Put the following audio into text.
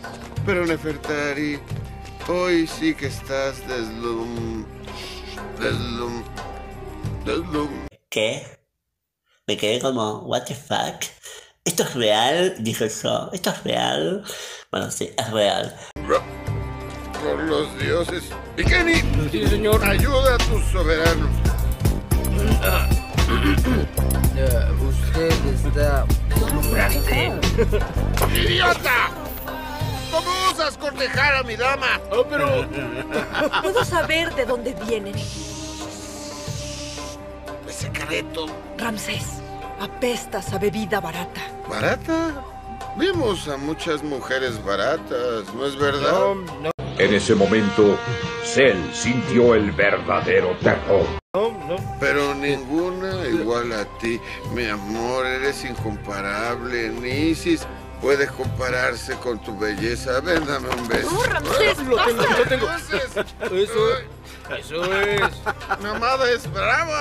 Pero Nefertari, hoy sí que estás deslum. ¿Qué? Me quedé como, what the fuck? ¿Esto es real? Dije yo, ¿esto es real? Bueno, sí, es real. Por los dioses. ¡Ikeni! Sí, señor. Ayuda a tus soberanos. Usted está... ¡Idiota! ¿Cómo osas cortejar a mi dama? Oh, pero... ¿Puedo saber de dónde vienen? Es secreto. Ramsés, apestas a bebida barata. ¿Barata? Vimos a muchas mujeres baratas, ¿no es verdad? No. En ese momento, Cell sintió el verdadero terror. Pero ninguna igual a ti. Mi amor, eres incomparable. Ni Isis puede compararse con tu belleza. Ven, dame un beso. ¡No, Ramsés! Lo tengo. Entonces, Eso es. mi amada es brava.